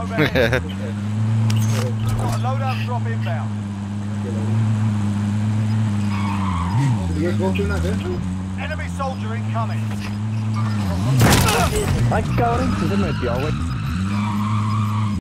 overhead. Got a loadout drop inbound. Enemy soldier incoming. Ai, cabrón, se metió, güey.